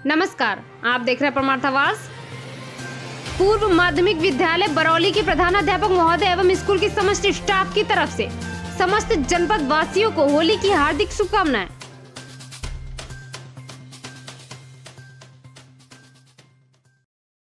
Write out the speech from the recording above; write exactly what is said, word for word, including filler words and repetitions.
नमस्कार, आप देख रहे हैं परमार्थ आवाज। पूर्व माध्यमिक विद्यालय बरौली के प्रधानाध्यापक महोदय एवं स्कूल की समस्त स्टाफ की तरफ से समस्त जनपद वासियों को होली की हार्दिक शुभकामनाएं।